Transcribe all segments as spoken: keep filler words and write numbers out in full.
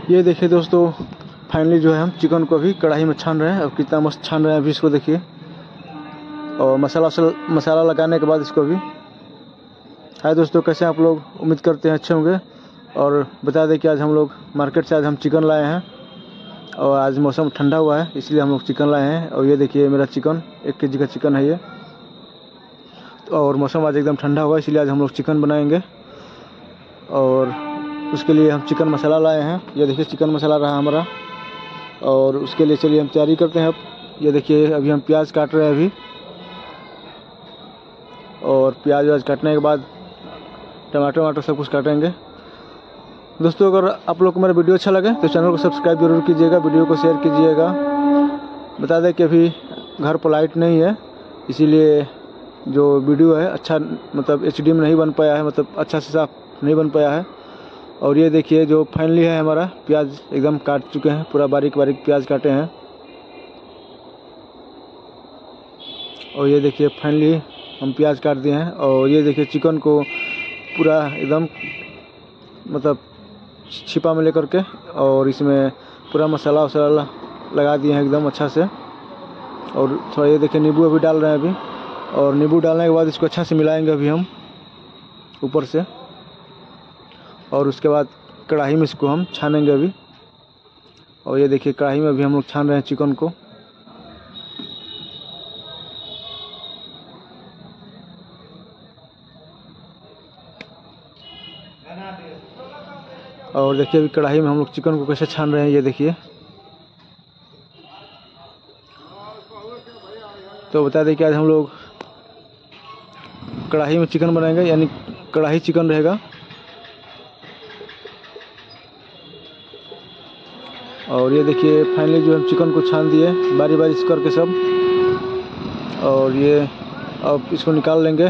ये देखिए दोस्तों, फाइनली जो है हम चिकन को अभी कढ़ाई में छान रहे हैं। और कितना मस्त छान रहे हैं अभी, इसको देखिए। और मसाला मसाला लगाने के बाद इसको अभी हाय दोस्तों, कैसे आप लोग? उम्मीद करते हैं अच्छे होंगे। और बता दें कि आज हम लोग मार्केट से आज हम चिकन लाए हैं। और आज मौसम ठंडा हुआ है, इसलिए हम लोग चिकन लाए हैं। और ये देखिए मेरा चिकन, एक के जी का चिकन है ये। और मौसम आज एकदम ठंडा हुआ है, इसलिए आज हम लोग चिकन बनाएंगे। और उसके लिए हम चिकन मसाला लाए हैं। ये देखिए चिकन मसाला रहा हमारा। और उसके लिए चलिए हम तैयारी करते हैं अब। ये देखिए अभी हम प्याज काट रहे हैं अभी। और प्याज व्याज काटने के बाद टमाटर वमाटर सब कुछ काटेंगे। दोस्तों, अगर आप लोग को मेरा वीडियो अच्छा लगे तो चैनल को सब्सक्राइब जरूर कीजिएगा, वीडियो को शेयर कीजिएगा। बता दें कि अभी घर पर लाइट नहीं है, इसीलिए जो वीडियो है अच्छा मतलब एच डी में नहीं बन पाया है, मतलब अच्छा से साफ नहीं बन पाया है। और ये देखिए जो फाइनली है हमारा प्याज एकदम काट चुके हैं, पूरा बारीक बारीक प्याज काटे हैं। और ये देखिए फाइनली हम प्याज काट दिए हैं। और ये देखिए चिकन को पूरा एकदम मतलब छिपा में लेकर के, और इसमें पूरा मसाला वसाला लगा दिए हैं एकदम अच्छा से। और थोड़ा ये देखिए नींबू अभी डाल रहे हैं अभी। और नींबू डालने के बाद इसको अच्छा से मिलाएंगे अभी हम ऊपर से। और उसके बाद कढ़ाई में इसको हम छानेंगे अभी। और ये देखिए कढ़ाई में अभी हम लोग छान रहे हैं चिकन को। और देखिए अभी कढ़ाई में हम लोग चिकन को कैसे छान रहे हैं, ये देखिए। तो बता दें कि आज हम लोग कढ़ाई में चिकन बनाएंगे, यानी कढ़ाई चिकन रहेगा। और ये देखिए फाइनली जो हम चिकन को छान दिए बारी बारी से करके सब। और ये अब इसको निकाल लेंगे।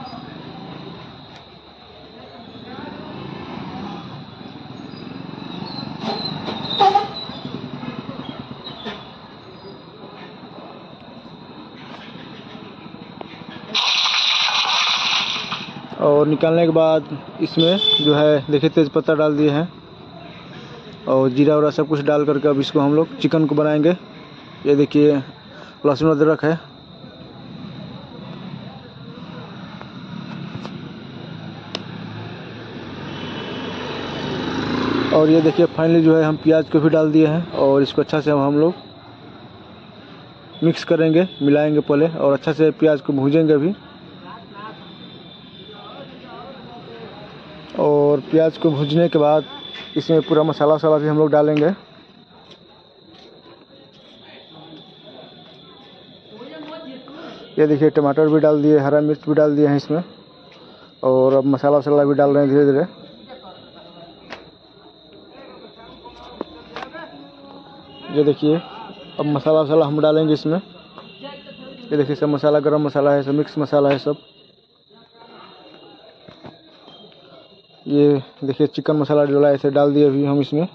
और निकालने के बाद इसमें जो है देखिए तेज़पत्ता डाल दिए हैं। और जीरा वरा सब कुछ डाल करके अब इसको हम लोग चिकन को बनाएंगे। ये देखिए लहसुन अदरक है। और ये देखिए फाइनली जो है हम प्याज को भी डाल दिए हैं। और इसको अच्छा से हम लोग मिक्स करेंगे, मिलाएंगे पहले। और अच्छा से प्याज को भूजेंगे अभी। और प्याज को भूजने के बाद इसमें पूरा मसाला वसाला भी हम लोग डालेंगे। ये देखिए टमाटर भी डाल दिए, हरा मिर्च भी डाल दिए हैं इसमें। और अब मसाला वसाला भी डाल रहे हैं धीरे धीरे। ये देखिए अब मसाला वसाला हम डालेंगे इसमें। ये देखिए सब मसाला, गरम मसाला है, सब मिक्स मसाला है सब। ये देखिए चिकन मसाला डाला ऐसे डाल दिए अभी हम इसमें।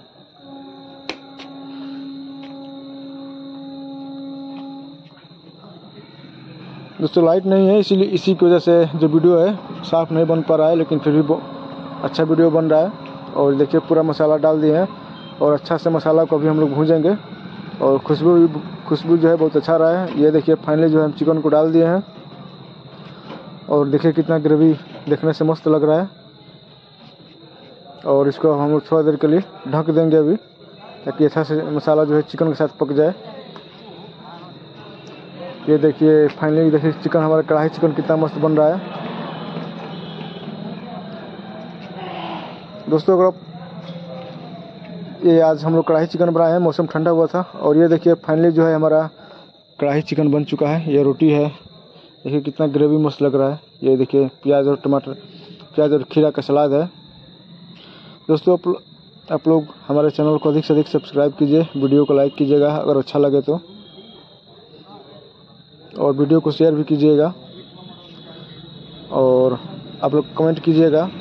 दोस्तों लाइट नहीं है, इसीलिए इसी की वजह से जो वीडियो है साफ़ नहीं बन पा रहा है, लेकिन फिर भी अच्छा वीडियो बन रहा है। और देखिए पूरा मसाला डाल दिए हैं। और अच्छा से मसाला को भी हम लोग भूजेंगे। और खुशबू भी खुशबू जो है बहुत अच्छा रहा है। ये देखिए फाइनली जो है हम चिकन को डाल दिए हैं। और देखिए कितना ग्रेवी देखने से मस्त लग रहा है। और इसको हम लोग थोड़ा देर के लिए ढक देंगे अभी, ताकि अच्छा से मसाला जो है चिकन के साथ पक जाए। ये देखिए फाइनली देखिए चिकन हमारा कढ़ाई चिकन कितना मस्त बन रहा है। दोस्तों अगर आप ये आज हम लोग कढ़ाई चिकन बनाए हैं, मौसम ठंडा हुआ था। और ये देखिए फाइनली जो है हमारा कढ़ाई चिकन बन चुका है। ये रोटी है, देखिए कितना ग्रेवी मस्त लग रहा है। ये देखिए प्याज और टमाटर, प्याज और खीरा का सलाद है। दोस्तों आप लोग हमारे चैनल को अधिक से अधिक सब्सक्राइब कीजिए, वीडियो को लाइक कीजिएगा अगर अच्छा लगे तो। और वीडियो को शेयर भी कीजिएगा। और आप लोग कमेंट कीजिएगा